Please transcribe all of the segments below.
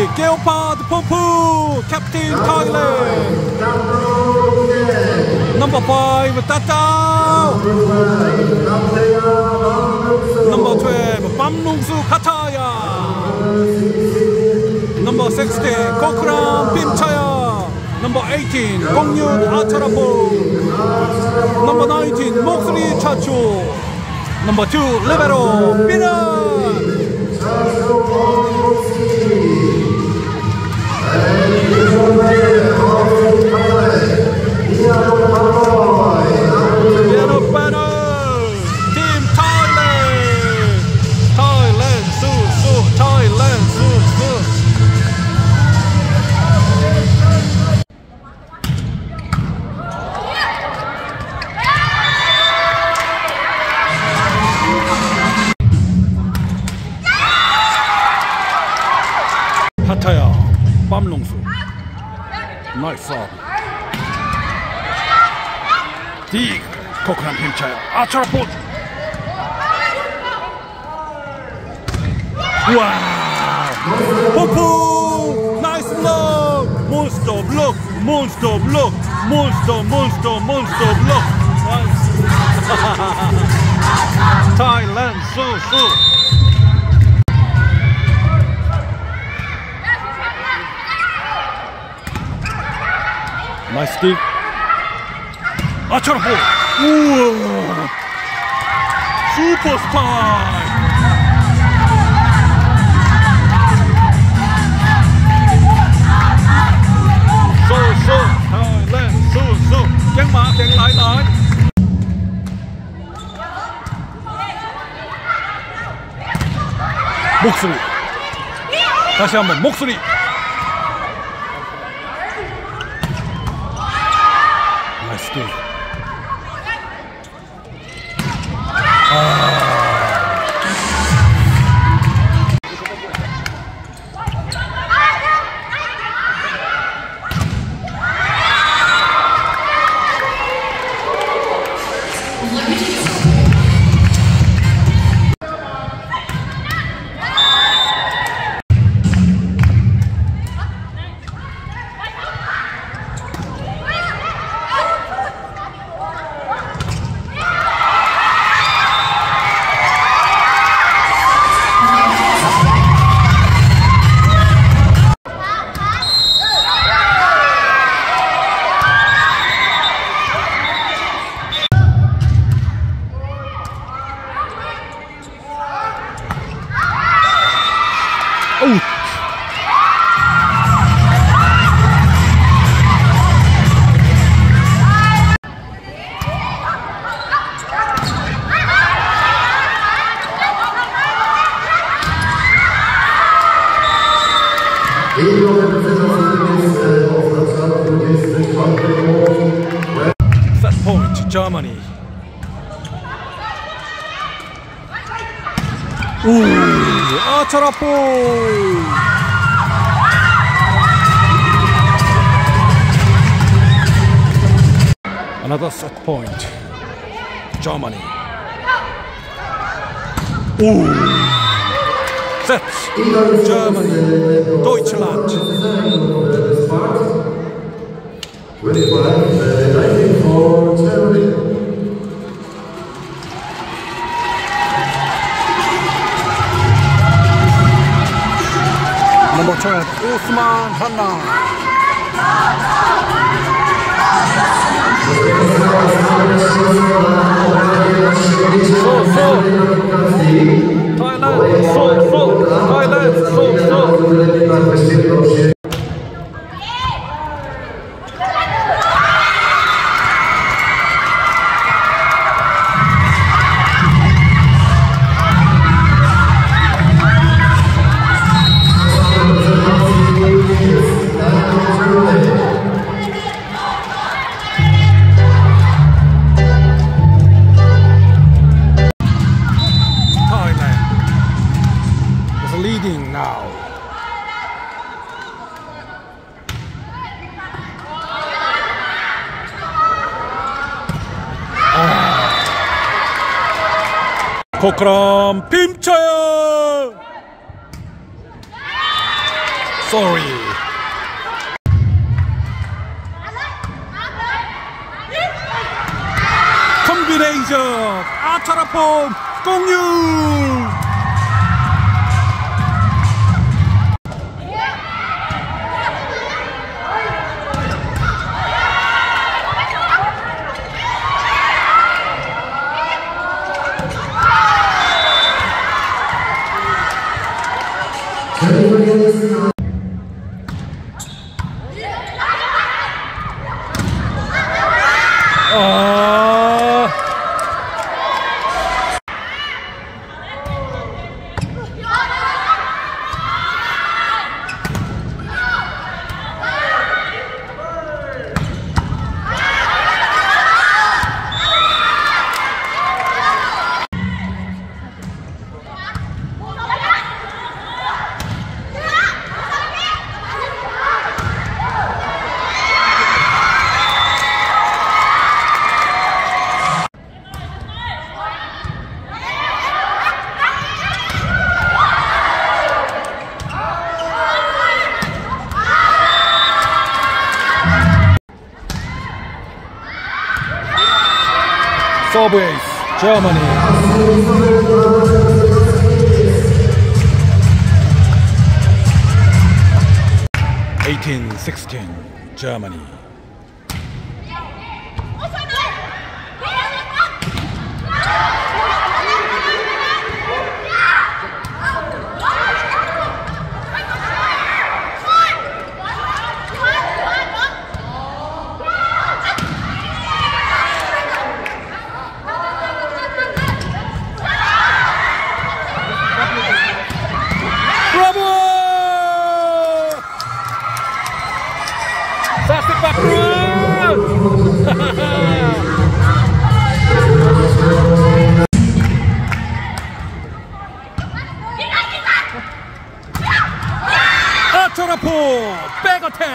Geopard Pompu, Captain Thailand. Number 5, Tatao. Number 12, Bamlungsu Pattaya. Number 16, Kokram Pimchaya. Number 18, Gongyun Acharapo. Number 19, Moksri Chachu. Number 2, Libero Pinat. Yellow banner, Team Thailand. Thailand,สู้Thailand,สู้Pattaya, Bamlungsu. Nice song. Die Kokram Pimchaya, Acharaput. Wow! Popo! Nice block! Monster block! Monster block! Monster block! Nice. Thailand, so. Nice stick. Acharapo. Super spy. So Thailand. So. Chén mà chén lại. 목소리. 다시 한번 목소리. Nice kick. Set point, Germany. Acharapo. Another set point, Germany. Sets, Germany, Deutschland. Number 12, Usman Hanna. Thailand, so. Leading now. Kokram Pimchaya. Sorry. Combination. 아차라폼 공유. Serve ace, Germany. 18-16, Germany. 아차라포 백어택.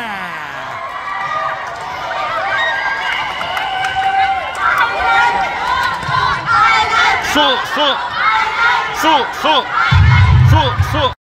수.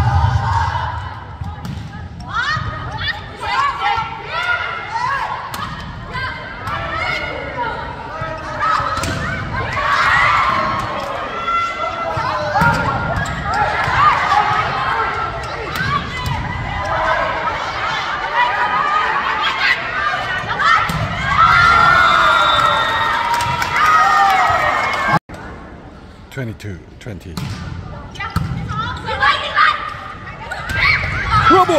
(22, 20) 브라보!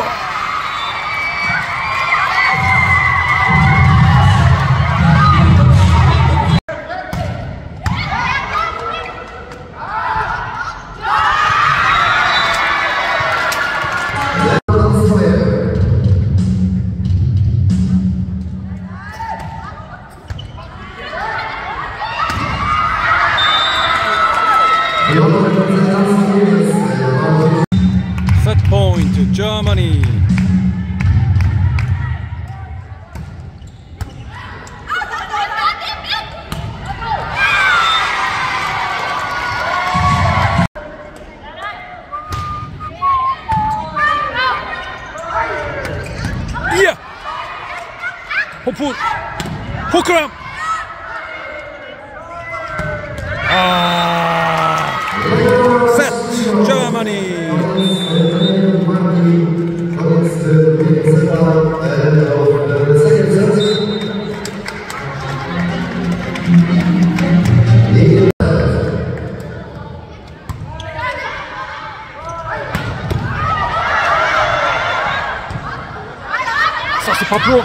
Set point to Germany. Yeah. 호크람. Set Germany. 사스 파프로.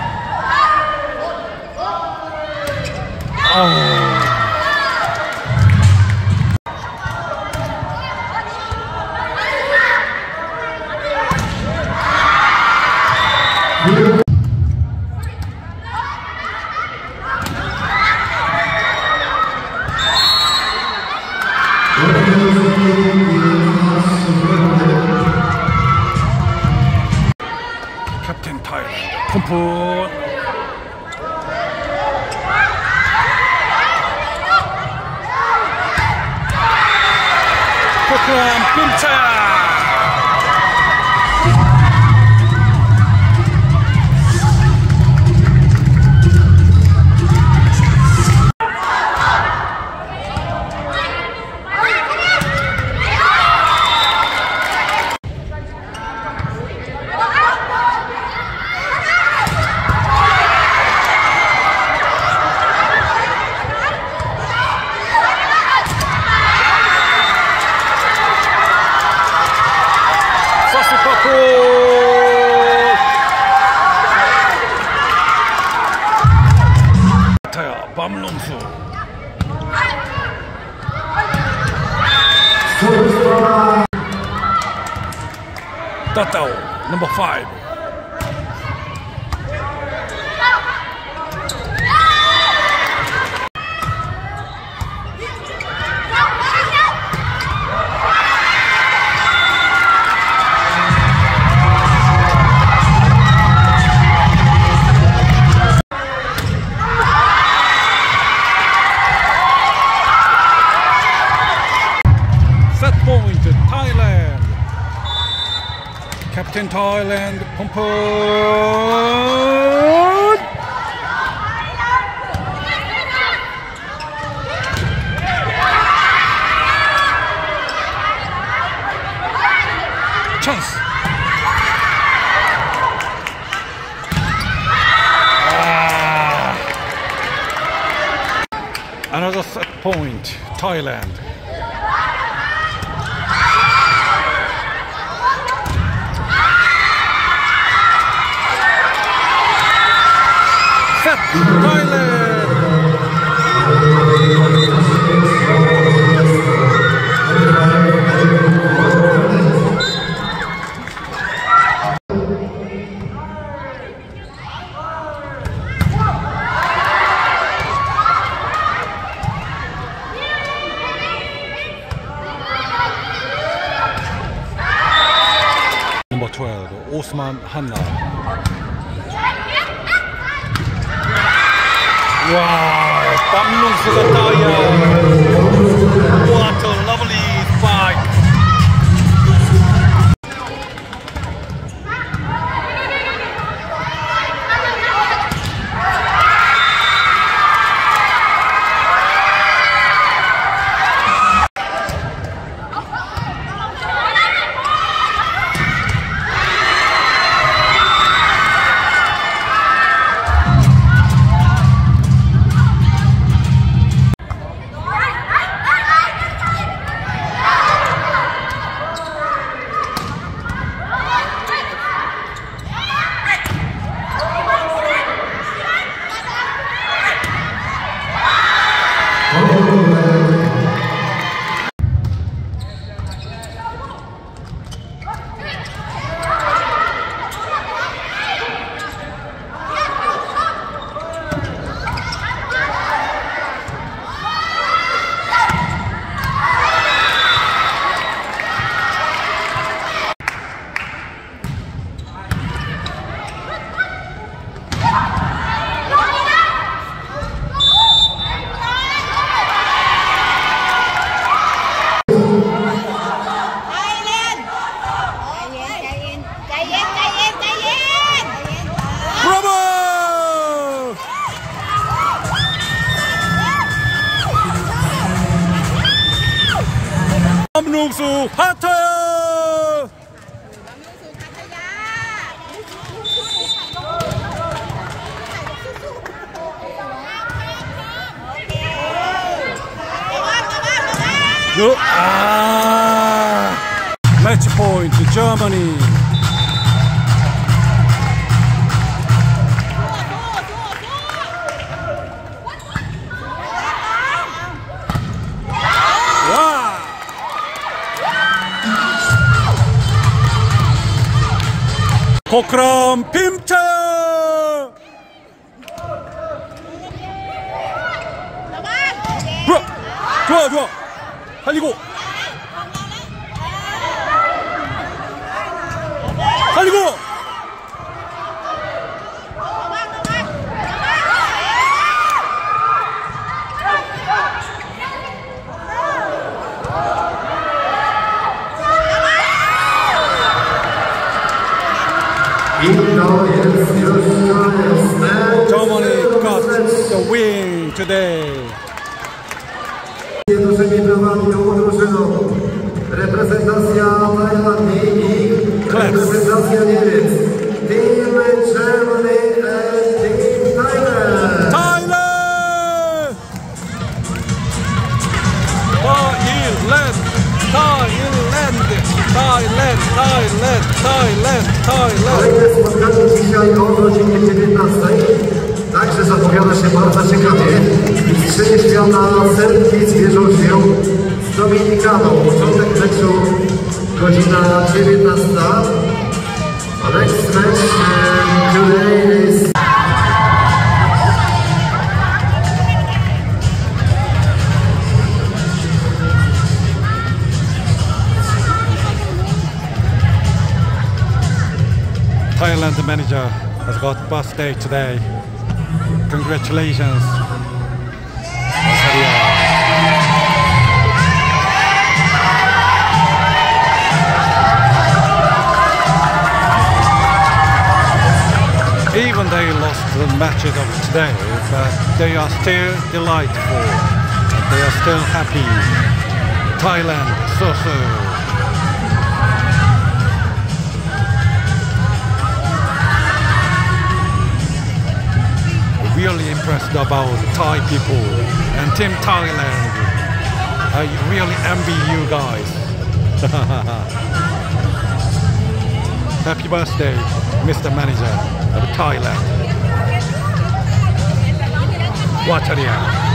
캡틴 타일랜드 컴풋. 포크람 끔차. 타야 밤롱수 따따오 넘버 5 Captain Thailand, Pompon! Chance! Another set point, Thailand. Thailand! Number 12, Osman Hanna. Wow, 밤농수가 따야. What a lovely fight. 밤농수 파타야! Match point to Germany. 코크람 빔차! 좋아 좋아 살리고 살리고 Germany got the win today. Reprezentacja Tajlandii i reprezentacja Niemiec. Team Germany and Team Thailand. Thailand! Thailand! Thailand! Thailand! Thailand, Thailand, Thailand. Kolejne spotkanie dzisiaj o godzinie 19. Także zapowiada się bardzo ciekawie. Mistrzynie świata Serbii zmierzą się z Dominikaną. Początek meczu godzina 19. Next match today is Thailand manager has got birthday today. Congratulations. Even they lost the matches of today, but they are still delightful. They are still happy. Thailand, so. Really impressed about Thai people and Team Thailand. I really envy you guys. Happy birthday, Mr. Manager of Thailand. Wachariya.